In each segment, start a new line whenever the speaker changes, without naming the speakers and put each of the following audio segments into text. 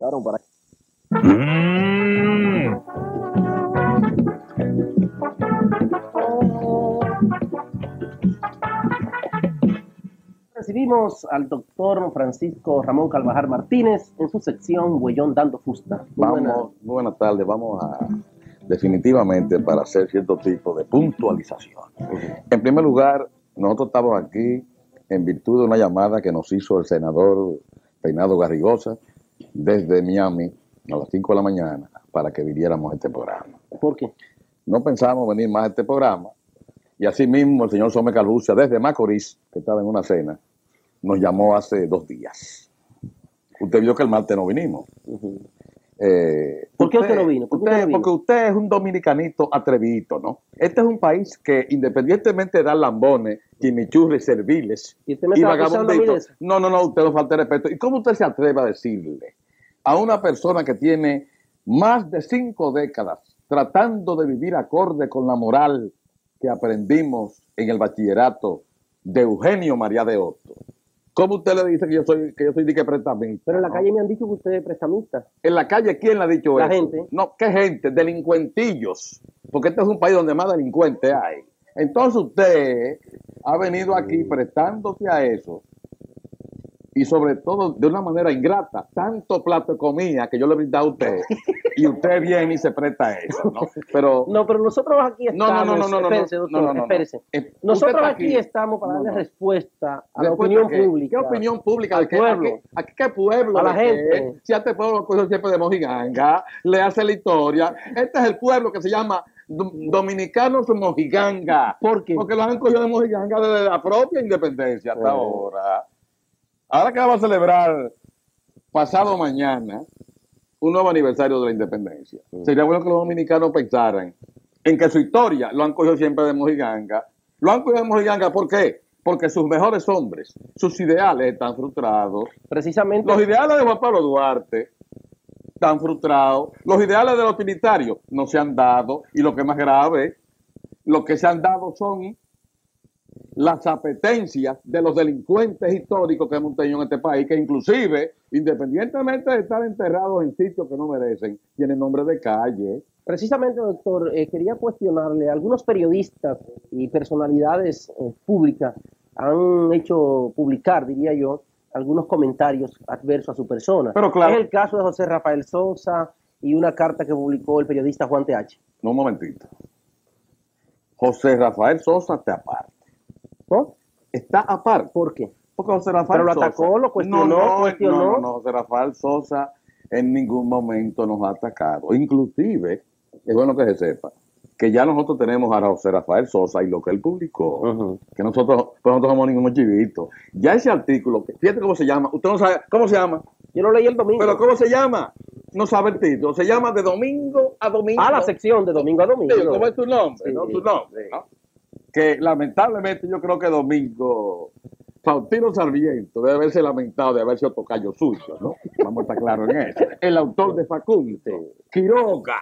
Claro, para...
Mm.
Recibimos al doctor Francisco Ramón Carvajal Martínez en su sección Huellón Dando Fusta.
Muy buenas tardes. Vamos a definitivamente para hacer cierto tipo de puntualización. En primer lugar, nosotros estamos aquí en virtud de una llamada que nos hizo el senador Reinaldo Garrigosa desde Miami a las 5 de la mañana para que viniéramos a este programa.
¿Por qué?
No pensamos venir más a este programa y así mismo el señor Sommer Calbuccia desde Macorís, que estaba en una cena, nos llamó hace 2 días. Usted vio que el martes no vinimos.
¿Por qué usted no vino?
Porque usted es un dominicanito atrevido, ¿no? Este es un país que, independientemente de dar lambones, chimichurri, serviles
y vagabunditos,
no, usted no falta de respeto. ¿Y cómo usted se atreve a decirle a una persona que tiene más de 5 décadas tratando de vivir acorde con la moral que aprendimos en el bachillerato de Eugenio María de Hostos? ¿Cómo usted le dice que yo soy de prestamista?
Pero en la calle me han dicho que usted es prestamista.
¿En la calle quién le ha dicho eso?
La gente.
No, ¿qué gente? Delincuentillos. Porque este es un país donde más delincuentes hay. Entonces usted ha venido aquí prestándose a eso. Y sobre todo de una manera ingrata. Tanto plato de comida que yo le he brindado a usted. Y usted viene y se presta a eso, ¿no? Pero
nosotros aquí estamos. Espérese, doctor, espérese. Nosotros aquí estamos para darle respuesta a la opinión pública.
¿Qué opinión pública?
Al pueblo.
¿A qué pueblo?
A la gente.
Si a este pueblo lo coge siempre de mojiganga, le hace la historia. Este es el pueblo que se llama Dominicanos Mojiganga.
¿Por qué?
Porque los han cogido de mojiganga desde la propia independencia hasta ahora. Ahora que vamos a celebrar pasado mañana un nuevo aniversario de la independencia. Sería bueno que los dominicanos pensaran en que su historia lo han cogido siempre de mojiganga. Lo han cogido de mojiganga, ¿por qué? Porque sus mejores hombres, sus ideales están frustrados.
Precisamente.
Los ideales de Juan Pablo Duarte están frustrados. Los ideales de los trinitarios no se han dado. Y lo que es más grave, lo que se han dado son las apetencias de los delincuentes históricos que hemos tenido en este país, que inclusive, independientemente de estar enterrados en sitios que no merecen, tienen nombre de calle.
Precisamente, doctor, quería cuestionarle. Algunos periodistas y personalidades públicas han hecho publicar, diría yo, algunos comentarios adversos a su persona.
Pero claro,
es el caso de José Rafael Sosa y una carta que publicó el periodista Juan TH.
No, un momentito. José Rafael Sosa está aparte.
¿No?
Está aparte.
¿Por qué?
Porque José Rafael
Sosa... Pero lo atacó, lo cuestionó.
No, José Rafael Sosa en ningún momento nos ha atacado. Inclusive, es bueno que se sepa, que ya nosotros tenemos a José Rafael Sosa y lo que él publicó, que nosotros somos ningún chivito. Ya ese artículo, fíjate cómo se llama, usted no sabe, ¿cómo se llama?
Yo lo leí el domingo.
¿Pero cómo se llama? No sabe el título, se llama De Domingo a Domingo.
Ah, la sección de Domingo a Domingo.
Sí, ¿cómo es tu nombre?
Sí,
¿no? Tu nombre,
sí.
¿no? Que lamentablemente yo creo que Domingo Faustino Sarmiento debe haberse lamentado de haber sido tocayo suyo, ¿no? Vamos a estar claros en eso. El autor de Facundo, Quiroga.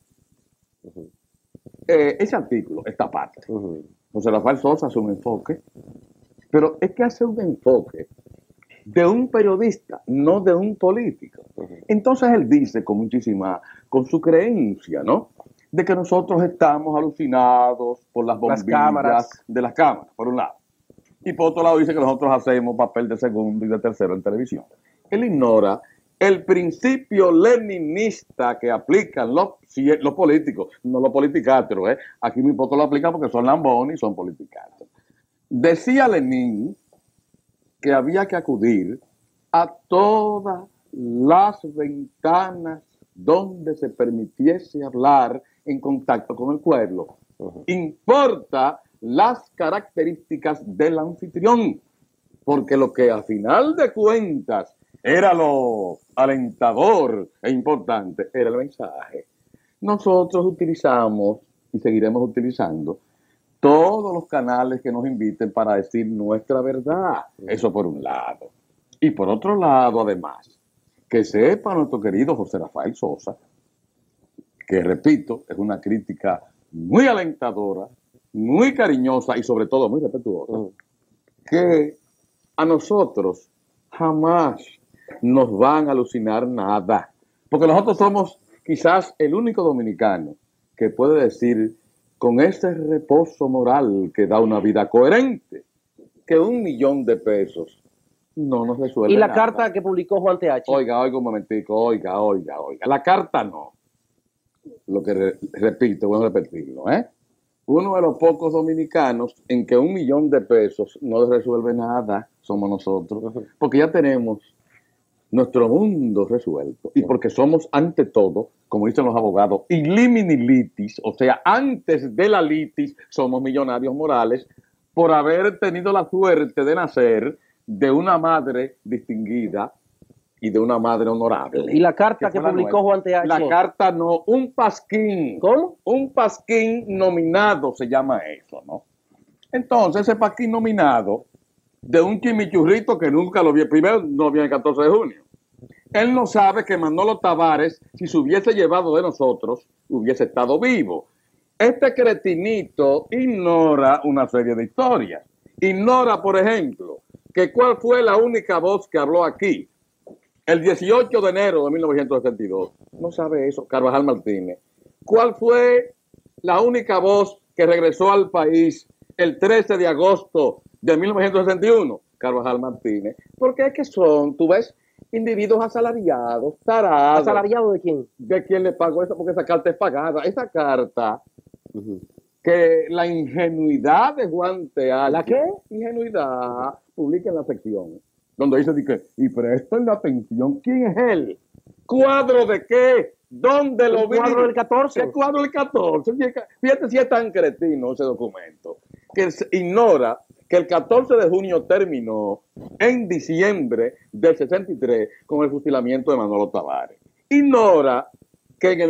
Ese artículo, esta parte. José Rafael Sosa hace un enfoque, pero es que hace un enfoque de un periodista, no de un político. Entonces él dice con su creencia, ¿no? De que nosotros estamos alucinados por las bombillas de las cámaras, por un lado. Y por otro lado dice que nosotros hacemos papel de segundo y de tercero en televisión. Él ignora el principio leninista que aplican los políticos, no los politicáteros, ¿eh? Aquí muy poco lo aplican porque son lambones y son politicáteros. Decía Lenin que había que acudir a todas las ventanas donde se permitiese hablar en contacto con el pueblo. Importa las características del anfitrión, porque lo que a final de cuentas era lo alentador e importante era el mensaje. Nosotros utilizamos y seguiremos utilizando todos los canales que nos inviten para decir nuestra verdad. Eso por un lado. Y por otro lado, además, que sepa nuestro querido José Rafael Sosa, que repito, es una crítica muy alentadora, muy cariñosa y sobre todo muy respetuosa, que a nosotros jamás nos van a alucinar nada. Porque nosotros somos quizás el único dominicano que puede decir con ese reposo moral que da una vida coherente, que 1 millón de pesos no nos resuelve
¿Y la
nada.
carta que publicó Juan TH?
Oiga, un momentico, oiga. La carta no. Lo que repito, voy a repetirlo, ¿eh? Uno de los pocos dominicanos en que 1 millón de pesos no resuelve nada somos nosotros, porque ya tenemos nuestro mundo resuelto y porque somos ante todo, como dicen los abogados, illimini litis, o sea, antes de la litis somos millonarios morales por haber tenido la suerte de nacer de una madre distinguida y de una madre honorable.
¿Y la carta que publicó Juan TH?
La carta no, un pasquín.
¿Cómo?
Un pasquín nominado se llama eso, ¿no? Entonces, ese pasquín nominado de un chimichurrito que nunca lo vio, primero no vio el 14 de junio. Él no sabe que Manolo Tavares, si se hubiese llevado de nosotros, hubiese estado vivo. Este cretinito ignora una serie de historias. Ignora, por ejemplo, que cuál fue la única voz que habló aquí el 18 de enero de 1962. No sabe eso, Carvajal Martínez. ¿Cuál fue la única voz que regresó al país el 13 de agosto de 1961? Carvajal Martínez. Porque es que son, tú ves, individuos asalariados, tarados.
¿Asalariado de quién?
¿De quién le pagó eso? Porque esa carta es pagada. Esa carta, que la ingenuidad de Juan TH.
¿La qué?
Ingenuidad, publica en la sección, donde dice y presten atención, ¿quién es él? ¿Cuadro de qué? ¿Dónde lo vi?
¿El cuadro del 14?
¿Qué cuadro del 14? Fíjate si es tan cretino ese documento, que ignora que el 14 de junio terminó en diciembre del 63 con el fusilamiento de Manolo Tavares. Ignora que en el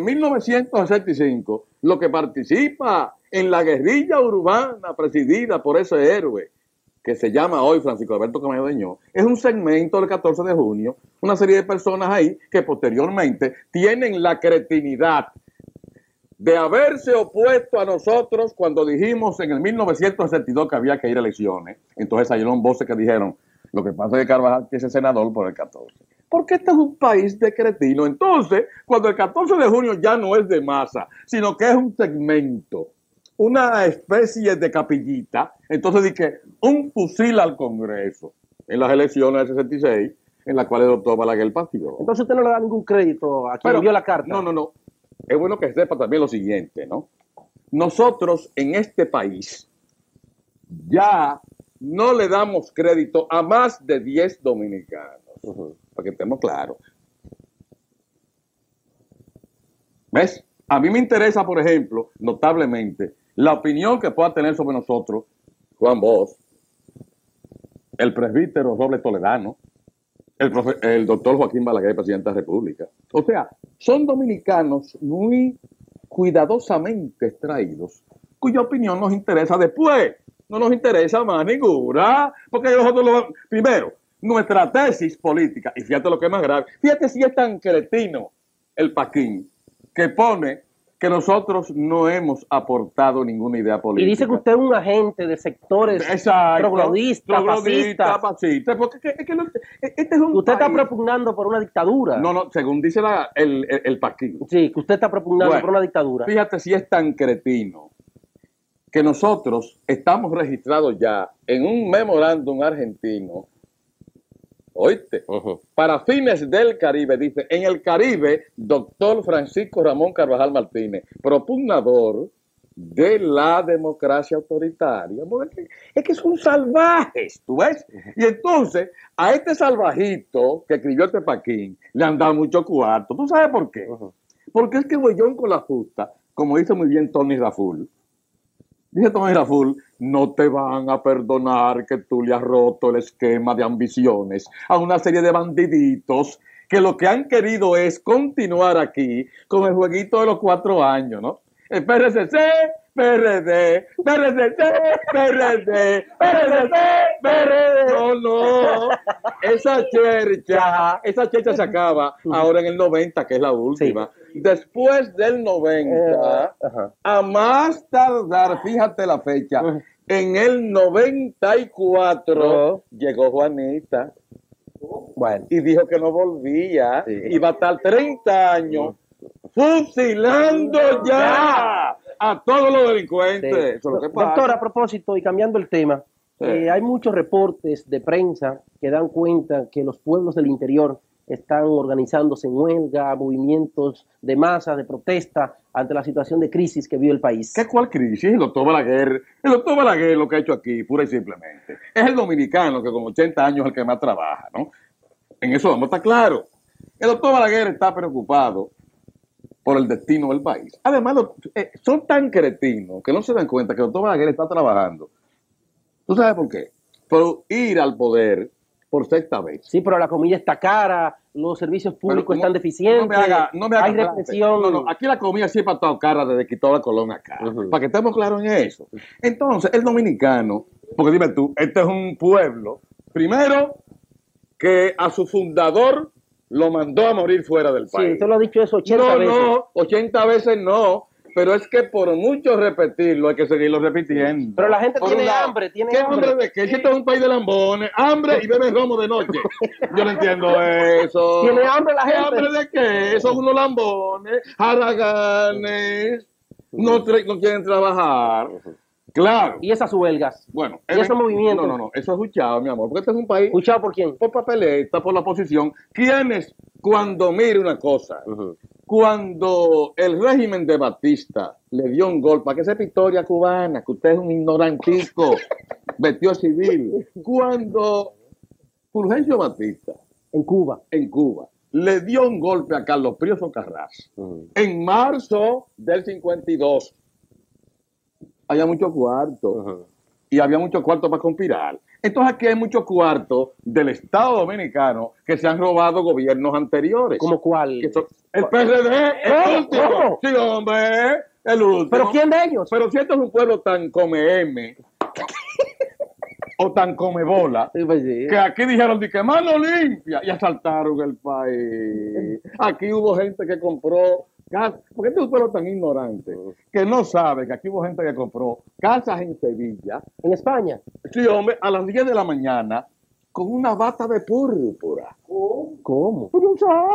1965 lo que participa en la guerrilla urbana presidida por ese héroe que se llama hoy Francisco Alberto Camayo Deñó, es un segmento del 14 de junio, una serie de personas ahí que posteriormente tienen la cretinidad de haberse opuesto a nosotros cuando dijimos en el 1962 que había que ir a elecciones. Entonces salieron voces que dijeron, lo que pasa es que Carvajal quiere ser senador por el 14. Porque este es un país de cretinos. Entonces, cuando el 14 de junio ya no es de masa, sino que es un segmento, una especie de capillita, entonces dije, un fusil al Congreso en las elecciones del 66, en las cuales el doctor Balaguer partió.
Entonces usted no le da ningún crédito a quien envió la carta.
No. Es bueno que sepa también lo siguiente, ¿no? Nosotros en este país ya no le damos crédito a más de 10 dominicanos, para que estemos claros. ¿Ves? A mí me interesa, por ejemplo, notablemente, la opinión que pueda tener sobre nosotros Juan Bosch, el presbítero Robles Toledano, el doctor Joaquín Balaguer, presidente de la República. O sea, son dominicanos muy cuidadosamente extraídos, cuya opinión nos interesa después. No nos interesa más ninguna, porque nosotros, primero, nuestra tesis política, y fíjate lo que es más grave, fíjate si es tan cretino el Paquín, que pone que nosotros no hemos aportado ninguna idea política.
Y dice que usted es un agente de sectores troglodistas, fascistas.
Porque este es un
usted
país.
está propugnando por una dictadura.
No, según dice el Paquín.
Sí, que usted está propugnando por una dictadura.
Fíjate si es tan cretino que nosotros estamos registrados ya en un memorándum argentino, oíste, para fines del Caribe, dice, en el Caribe, doctor Francisco Ramón Carvajal Martínez, propugnador de la democracia autoritaria. Es que son salvajes, ¿tú ves? Y entonces, a este salvajito que escribió este Paquín, le han dado mucho cuarto. ¿Tú sabes por qué? Porque es que Bollón con la justa, como dice muy bien Tony Raful, dice Tony Raful, no te van a perdonar que tú le has roto el esquema de ambiciones a una serie de bandiditos que lo que han querido es continuar aquí con el jueguito de los 4 años, ¿no? El PRCC, PRD, PRCC, PRD, PRCC, PRD. No. Esa chercha se acaba ahora en el 90, que es la última. Sí. Después del 90, a más tardar, fíjate la fecha, en el 94 llegó Juanita.
Bueno,
y dijo que no volvía.
Sí.
Iba a estar 30 años fusilando ya a todos los delincuentes.
sí.
Eso es lo que pasa.
Doctor, a propósito y cambiando el tema,
Sí.
hay muchos reportes de prensa que dan cuenta que los pueblos del interior están organizándose en huelga, movimientos de masa, de protesta ante la situación de crisis que vive el país.
¿Qué cuál crisis? El doctor Balaguer lo que ha hecho aquí, pura y simplemente, es el dominicano que con 80 años es el que más trabaja, ¿no? En eso vamos a estar claros. El doctor Balaguer está preocupado por el destino del país. Además, son tan cretinos que no se dan cuenta que el doctor Balaguer está trabajando. ¿Tú sabes por qué? Por ir al poder por sexta vez.
Sí, pero la comida está cara, los servicios públicos están deficientes,
no me haga
hay represión.
No, aquí la comida siempre ha estado cara desde que toda la Colón acá. Para que estemos claros en eso. Entonces, el dominicano, porque dime tú, este es un pueblo, primero, que a su fundador lo mandó a morir fuera del país.
Sí, usted lo ha dicho eso 80 veces.
No, 80 veces no. Pero es que por mucho repetirlo hay que seguirlo repitiendo.
Pero la gente
Por
tiene
un lado,
hambre, tiene
¿qué
hambre.
hambre de qué? Si esto es un país de lambones, hambre y bebe romo de noche. Yo no entiendo eso.
¿Tiene hambre la
¿Qué
gente?
hambre de qué? Son unos lambones, haraganes, no quieren trabajar. Claro.
Y esas huelgas.
Bueno,
y esos movimientos.
No, eso es escuchado, mi amor, porque este es un país
¿Escuchado por quién?
por papeleta, por la oposición. ¿Quiénes, cuando mire una cosa, cuando el régimen de Batista le dio un golpe, a que esa es historia cubana, que usted es un ignorantico, vestido civil, cuando Fulgencio Batista
En Cuba.
en Cuba le dio un golpe a Carlos Prioso Carras en marzo del 52, había mucho cuarto y había mucho cuarto para conspirar. Entonces aquí hay muchos cuartos del Estado Dominicano que se han robado gobiernos anteriores.
¿Cómo cuál?
Que son- el PRD, el último.
¿Cómo?
Sí, hombre, el último.
¿Pero quién de ellos?
Pero si esto es un pueblo tan come M o tan come bola,
Sí, pues sí.
que aquí dijeron de que mano limpia y asaltaron el país. Aquí hubo gente que compró casas, porque este es un pueblo tan ignorante que no sabe que aquí hubo gente que compró casas en Sevilla.
En España.
Sí, hombre, a las 10 de la mañana con una bata de púrpura.
¿Cómo?
Pues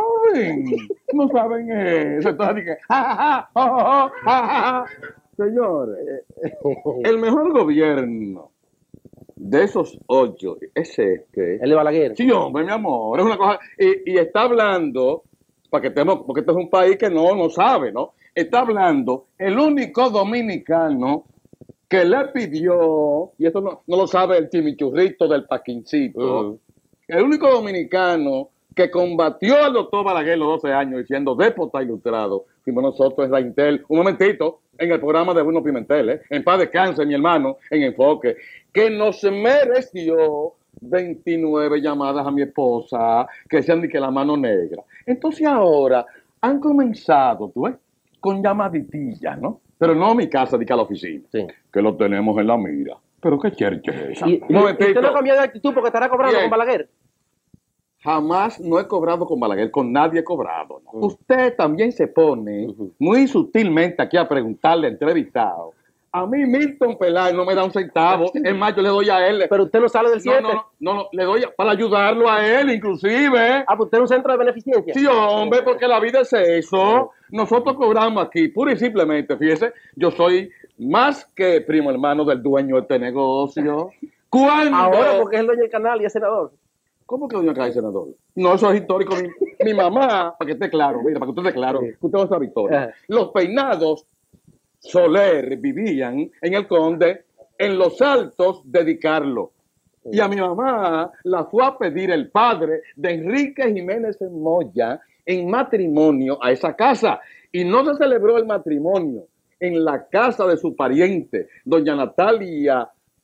no saben eso. Entonces dije, ja, ja, ja, ja, ja, ja, ja. Señores, el mejor gobierno de esos 8 es este.
El de Balaguer.
Sí, hombre, mi amor, es una cosa. Y está hablando, para que estemos, porque este es un país que no sabe, ¿no? Está hablando el único dominicano que le pidió, y esto no lo sabe el chimichurrito del Paquincito, el único dominicano que combatió al doctor Balaguer los 12 años diciendo déspota ilustrado, fuimos nosotros en la Intel, un momentito, en el programa de Bruno Pimentel, en paz descanse mi hermano, en Enfoque, que nos mereció 29 llamadas a mi esposa que decían de que la mano negra. Entonces ahora han comenzado, tú ves, con llamaditillas, ¿no? Pero no a mi casa, de que a la oficina,
Sí.
que lo tenemos en la mira. Pero qué cherche es esa.
¿Y
Un momentito.
usted no ha cambiado de actitud porque estará cobrando
Bien.
con Balaguer?
Jamás no he cobrado con Balaguer, con nadie he cobrado. ¿No? Usted también se pone muy sutilmente aquí a preguntarle al entrevistado. A mí Milton Peláez no me da un centavo, es más, yo le doy a él.
Pero usted no sale del 7.
No, le doy para ayudarlo a él, inclusive.
Ah, pues usted es un centro de beneficencia.
Sí, hombre, porque la vida es eso. Nosotros cobramos aquí, pura y simplemente, fíjese, yo soy más que primo hermano del dueño de este negocio. ¿Cuándo?
Ahora porque es el dueño del canal y es senador.
¿Cómo que doña Calle, senador? No, eso es histórico. Mi mamá, para que esté claro, mira, para que usted esté claro, que usted va a saber historia. Los peinados Soler vivían en el Conde, en los Altos de Di Carlo. Y a mi mamá la fue a pedir el padre de Enrique Jiménez Moya en matrimonio a esa casa. Y no se celebró el matrimonio en la casa de su pariente, doña Natalia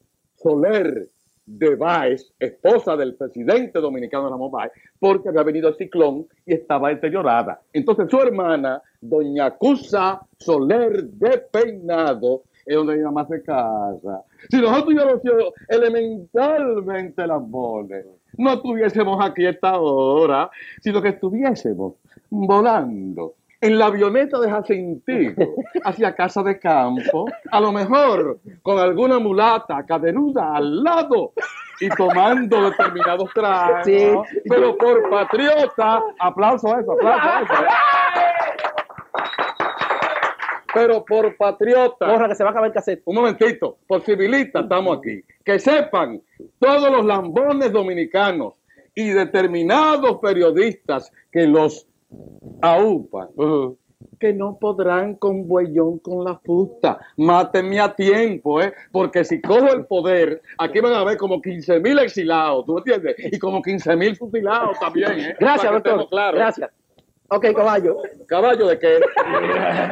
Soler de Báez, esposa del presidente dominicano Ramón Báez, porque había venido el ciclón y estaba deteriorada. Entonces su hermana, doña Cusa Soler de Peinado, es donde mi mamá se casa. Si nosotros hubiéramos sido elementalmente lambones, no estuviésemos aquí a esta hora, sino que estuviésemos volando en la avioneta de Jacintico hacia casa de campo, a lo mejor con alguna mulata caderuda al lado, y tomando determinados tragos,
Sí.
pero por patriota, aplauso a eso, aplauso a eso. Pero por patriota.
Porra, que se va a acabar el cassette.
Un momentito, por civilista estamos aquí. Que sepan todos los lambones dominicanos y determinados periodistas que los aupan, que no podrán con Buellón con la fusta. Mátenme a tiempo, porque si cojo el poder, aquí van a haber como 15,000 exilados, ¿tú entiendes? Y como 15,000 fusilados también,
Gracias,
para que
doctor.
estemos claros.
Gracias. Ok, caballo.
¿Caballo de qué?